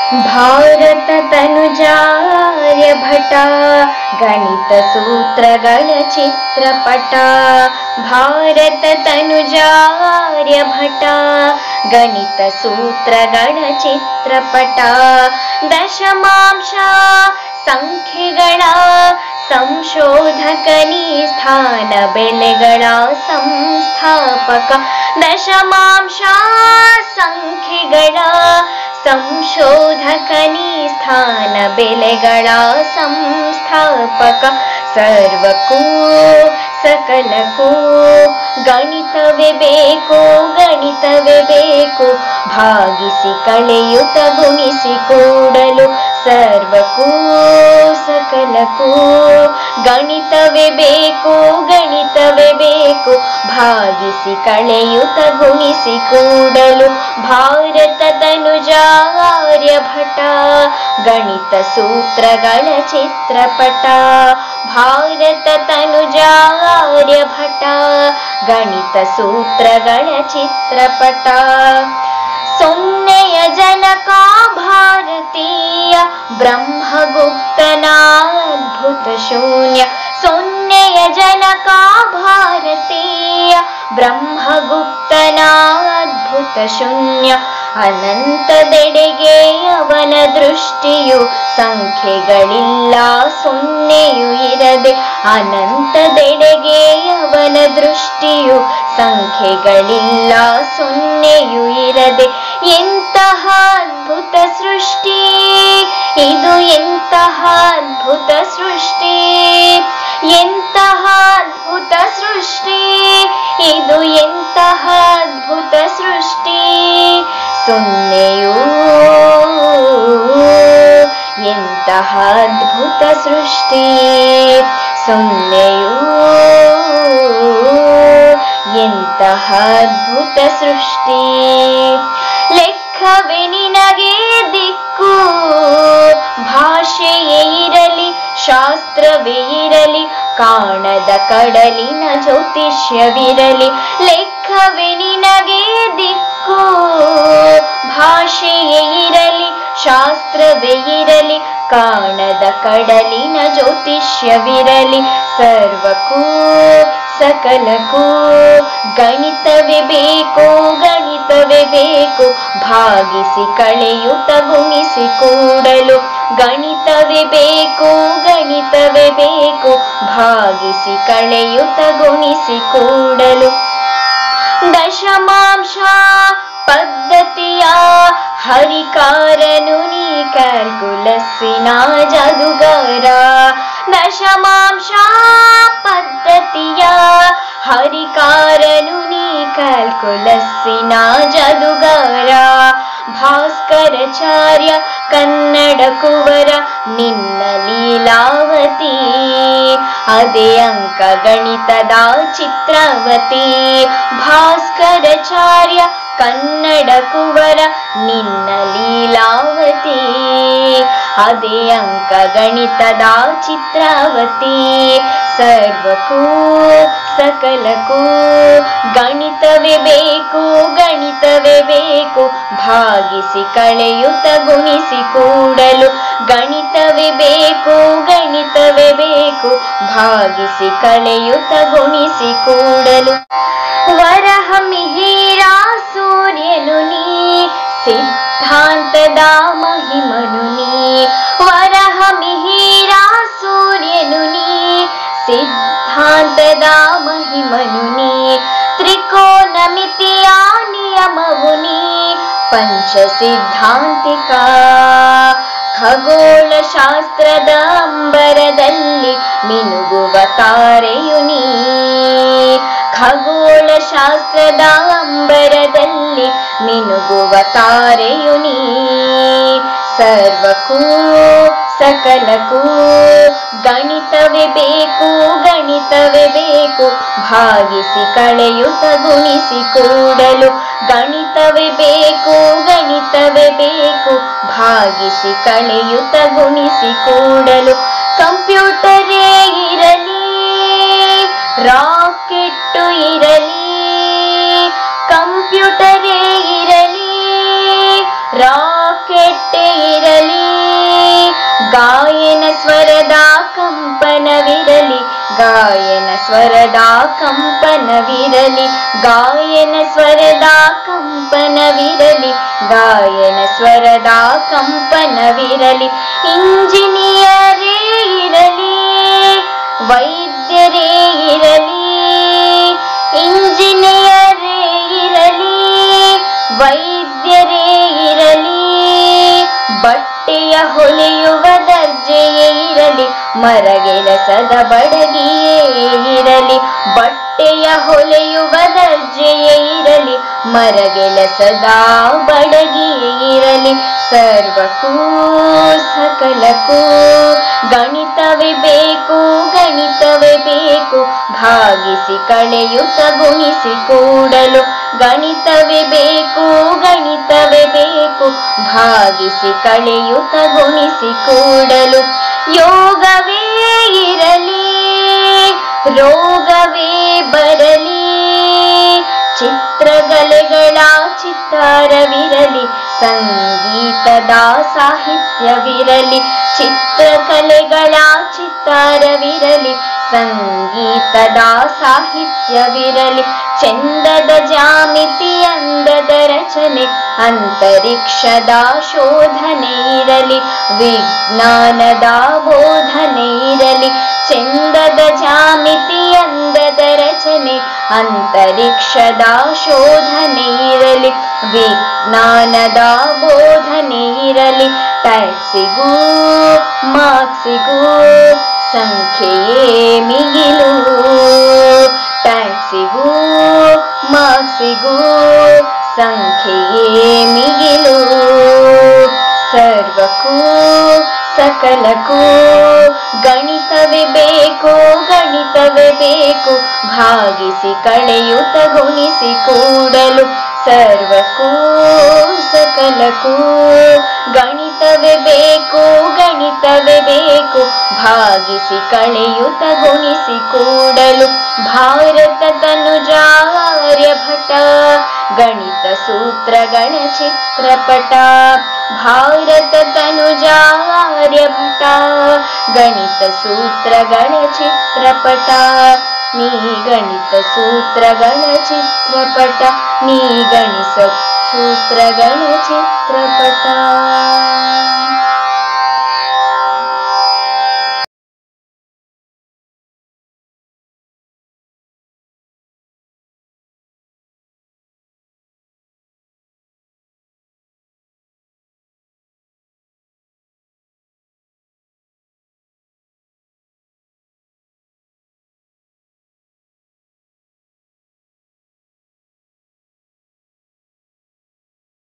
ಭಾರತ ತನುಜಾರ್ಯ ಭಟ ಗಣಿತ ಸೂತ್ರಗಳ ಚಿತ್ರಪಟ. ಭಾರತ ತನುಜಾರ್ಯ ಭಟ ಗಣಿತ ಸೂತ್ರಗಳ ಚಿತ್ರಪಟ. ದಶಮಾಂಶ ಸಂಖ್ಯೆಗಳ ಸಂಶೋಧಕನಿ ಸ್ಥಾನ ಬೆಲೆಗಳ ಸಂಸ್ಥಾಪಕ. ದಶಮಾಂಶ ಸಂಖ್ಯೆಗಳ ಸಂಶೋಧಕನಿ ಸ್ಥಾನ ಬೆಲೆಗಳ ಸಂಸ್ಥಾಪಕ. ಸರ್ವಕ್ಕೂ ಸಕಲಕ್ಕೂ ಗಣಿತವೇ ಬೇಕು, ಗಣಿತವೇ ಬೇಕು. ಭಾಗಿಸಿ ಕಳೆಯುತ್ತ ಗುಣಿಸಿ ಕೂಡಲು ಸರ್ವಕ್ಕೂ ಸಕಲಕ್ಕೂ ಗಣಿತವೇ ಬೇಕು, ಗಣಿತವೇ ಬೇಕು. ಭಾಗಿಸಿ ಕಳೆಯುತ್ತ ಗುಣಿಸಿ ಕೂಡಲು ಭಾರತ ತನುಜಾರ್ಯ ಭಟ ಗಣಿತ ಸೂತ್ರಗಳ ಚಿತ್ರಪಟ. ಭಾರತ ತನುಜಾರ್ಯ ಭಟ ಗಣಿತ ಸೂತ್ರಗಳ ಚಿತ್ರಪಟ. ಸೊನ್ನೆಯ ಜನಕ ಭಾರತೀಯ ಬ್ರಹ್ಮಗುಪ್ತನ ಅದ್ಭುತ ಶೂನ್ಯ. ಸೊನ್ನೆಯ ಜನಕ ಭಾರತೀಯ ಬ್ರಹ್ಮಗುಪ್ತನ ಅದ್ಭುತ ಶೂನ್ಯ. ಅನಂತದೆಡೆಗೆ ಅವನ ದೃಷ್ಟಿಯು ಸಂಖ್ಯೆಗಳಿಲ್ಲ ಸೊನ್ನೆಯು ಇರದೆ. ಅನಂತದೆಡೆಗೆ ಅವನ ದೃಷ್ಟಿಯು ಸಂಖ್ಯೆಗಳಿಲ್ಲ ಸೊನ್ನೆಯು ಇರದೆ. ಎಂತಹ ಅದ್ಭುತ ಸೃಷ್ಟಿ ಇದು, ಎಂತಹ ಅದ್ಭುತ ಸೃಷ್ಟಿ, ಎಂತಹ ಅದ್ಭುತ ಸೃಷ್ಟಿ ಇದು, ಎಂತಹ ಅದ್ಭುತ ಸೃಷ್ಟಿ. ಸೊನ್ನೆಯು ಎಂತಹ ಅದ್ಭುತ ಸೃಷ್ಟಿ, ಸೊನ್ನೆಯು ಎಂತಹ ಅದ್ಭುತ ಸೃಷ್ಟಿ. ಲೆಕ್ಕವೇ ನಿನಗೆ ದಿಕ್ಕು, ಭಾಷೆಯೇ ಇರಲಿ ಶಾಸ್ತ್ರವೇ ಇರಲಿ, ಕಾಣದ ಕಡಲಿನ ಜ್ಯೋತಿಷ್ಯವಿರಲಿ. ಲೆಕ್ಕವೇ ನಿನಗೆ ದಿಕ್ಕು, ಭಾಷೆಯೇ ಇರಲಿ ಶಾಸ್ತ್ರವೇ ಇರಲಿ, ಕಾಣದ ಕಡಲಿನ ಜ್ಯೋತಿಷ್ಯವಿರಲಿ. ಸರ್ವಕ್ಕೂ ಸಕಲಕ್ಕೂ ಗಣಿತವೇ ಬೇಕು, ಗಣಿತವೇ ಬೇಕು. ಭಾಗಿಸಿ ಕಳೆಯುತ್ತ ಗುಣಿಸಿ ಕೂಡಲು ಗಣಿತವೇ ಬೇಕು, ಗಣಿತವೇ ಬೇಕು. ಭಾಗಿಸಿ ಕಳೆಯುತ್ತ ಗುಣಿಸಿ ಕೂಡಲು. ದಶಮಾಂಶ ಪದ್ಧತಿಯ ಹರಿಕಾರನು ನೀ ಕ್ಯಾಲ್ಕುಲಸ್ಸಿನ ಜಾದುಗಾರ. ದಶಮಾಂಶ ಪದ್ಧತಿಯ ಹರಿಕಾರನು ನೀ ಕ್ಯಾಲ್ಕುಲಸ್ಸಿನ ಜಾದುಗಾರ. ಭಾಸ್ಕರಾಚಾರ್ಯ ಕನ್ನಡ ಕುವರ ನಿನ್ನ ಲೀಲಾವತಿ, ಅದೇ ಅಂಕ ಗಣಿತದ ಚಿತ್ರವತಿ. ಭಾಸ್ಕರಾಚಾರ್ಯ ಕನ್ನಡ ಕುವರ ನಿನ್ನ ಲೀಲಾವತಿ, ಅದೇ ಅಂಕ ಗಣಿತದ ಚಿತ್ರವತಿ. ಸರ್ವಕ್ಕೂ ಸಕಲಕ್ಕೂ ಗಣಿತವೇ ಬೇಕು, ಗಣಿತವೇ ಬೇಕು. ಭಾಗಿಸಿ ಕಳೆಯುತ್ತ ಗುಣಿಸಿ ಕೂಡಲು ಗಣಿತವೇ ಬೇಕು, ಗಣಿತವೇ ಬೇಕು. ಭಾಗಿಸಿ ಕಳೆಯುತ್ತ ಗುಣಿಸಿ ಕೂಡಲು. ವರಹ ಮಿಹಿರ ಸೂರ್ಯನು ನೀ, ಸಿದ್ಧಾಂತದ ಮಹಿಮನು ನೀ. ವರಹ ಮಿಹಿರ ಸೂರ್ಯನು ನೀ, ಸಿದ್ಧಾಂತದ ಮಹಿಮನು ನೀ. ತ್ರಿಕೋನಮಿತಿಯ ನಿಯಮವು ನೀ, ಪಂಚ ಸಿದ್ಧಾಂತಿಕ. ಖಗೋಳ ಶಾಸ್ತ್ರದ ಅಂಬರದಲ್ಲಿ ಮಿನುಗುವ ತಾರೆಯು ನೀ. ಖಗೋಳ ಶಾಸ್ತ್ರದ ಅಂಬರದಲ್ಲಿ ಮಿನುಗುವ ತಾರೆಯು ನೀ. ಸರ್ವಕ್ಕೂ ಸಕಲಕ್ಕೂ ಗಣಿತವೇ ಬೇಕು, ಗಣಿತವೇ ಬೇಕು. ಭಾಗಿಸಿ ಕಳೆಯುತ್ತ ಗುಣಿಸಿ ಕೂಡಲು ಗಣಿತವೇ ಬೇಕು, ಗಣಿತವೇ ಬೇಕು. ಭಾಗಿಸಿ ಕಳೆಯುತ್ತ ಗುಣಿಸಿ ಕೂಡಲು. ಕಂಪ್ಯೂಟರೇ ಇರಲಿ ರಾಕೆಟ್ಟು ಇರಲಿ, ಕಂಪ್ಯೂಟರೇ ಇರಲಿ ರಾಕೆಟ್ ಇರಲಿ. ಸ್ವರದ ಕಂಪನವಿರಲಿ, ಗಾಯನ ಸ್ವರದ ಕಂಪನವಿರಲಿ, ಗಾಯನ ಸ್ವರದ ಕಂಪನವಿರಲಿ, ಗಾಯನ ಸ್ವರದ ಕಂಪನವಿರಲಿ. ಇಂಜಿನಿಯರೇ ಇರಲಿ, ವೈದ್ಯರೇ ಇರಲಿ, ಇಂಜಿನಿಯರೇ ಇರಲಿ, ವೈದ್ಯರೇ ಇರಲಿ, ಬಟ್ಟೆಯ ಹೊಲೆಯುವ ದರ್ಜೆಯೇ ಇರಲಿ, ಮರಗೆಲಸದ ಬಡಗಿಯೇ ಇರಲಿ, ಬಟ್ಟೆಯ ಹೊಲೆಯುವ ದರ್ಜೆಯೇ ಇರಲಿ, ಮರಗೆಲಸದ ಬಡಗಿಯೇ ಇರಲಿ. ಸರ್ವಕ್ಕೂ ಸಕಲಕ್ಕೂ ಗಣಿತವೇ ಬೇಕು, ಗಣಿತವೇ ಬೇಕು, ಭಾಗಿಸಿ ಕಳೆಯುತ್ತ ಗುಣಿಸಿ ಕೂಡಲು. ಗಣಿತವೇ ಬೇಕು, ಗಣಿತವೇ ಬೇಕು, ಭಾಗಿಸಿ ಕಳೆಯುತ್ತ ಗುಣಿಸಿ ಕೂಡಲು. ಯೋಗವೇ ಇರಲಿ, ರೋಗವೇ ಬರಲಿ, ಚಿತ್ರಕಲೆಗಳ ಚಿತ್ತಾರವಿರಲಿ, ಸಂಗೀತದ ಸಾಹಿತ್ಯವಿರಲಿ, ಚಿತ್ರಕಲೆಗಳ ಚಿತ್ತಾರವಿರಲಿ, ಸಂಗೀತದ ಸಾಹಿತ್ಯವಿರಲಿ. ಚಂದದ ಜಾಮಿತಿ, ಅಂದದ ರಚನೆ, ಅಂತರಿಕ್ಷದ ಶೋಧನೆ ಇರಲಿ, ವಿಜ್ಞಾನದ ಬೋಧನೆ ಇರಲಿ. ಚಂದದ ಜಾಮಿತಿ, ಅಂದದ ರಚನೆ, ಅಂತರಿಕ್ಷದ ಶೋಧನೆ ಇರಲಿ, ವಿಜ್ಞಾನದ ಬೋಧನೆ ಇರಲಿ. ಟ್ಯಾಕ್ಸಿಗೂ ಮಾರ್ಕ್ಸಿಗೂ ಸಂಖ್ಯೆಯೇ ಮಿಗಿಲು, ಟ್ಯಾಕ್ಸಿಗೂ ಮಾರ್ಕ್ಸಿಗೂ ಸಂಖ್ಯೆಯೇ ಮಿಗಿಲು. ಸರ್ವಕ್ಕೂ ಸಕಲಕ್ಕೂ ಗಣಿತವೇ ಬೇಕು, ಗಣಿತವೇ ಬೇಕು, ಭಾಗಿಸಿ ಕಳೆಯುತ್ತ ಗುಣಿಸಿ ಕೂಡಲು. ಸರ್ವಕ್ಕೂ ಸಕಲಕ್ಕೂ ಗಣಿತವೇ ಬೇಕು, ಗಣಿತವೇ ಬೇಕು, ಭಾಗಿಸಿ ಕಳೆಯುತ್ತ ಗುಣಿಸಿ ಕೂಡಲು. ಭಾರತ ತನುಜ ಆರ್ಯಭಟ, ಗಣಿತ ಸೂತ್ರಗಳ ಚಿತ್ರಪಟ. ಭಾರತ ತನುಜ ಆರ್ಯಭಟ, ಗಣಿತ ಸೂತ್ರಗಳ ಚಿತ್ರಪಟ. ನೀ ಗಣಿತ ಸೂತ್ರಗಳ ಚಿತ್ರಪಟ, ನೀ ಗಣಿತ ಸೂತ್ರಗಳ ಚಿತ್ರಪಟ.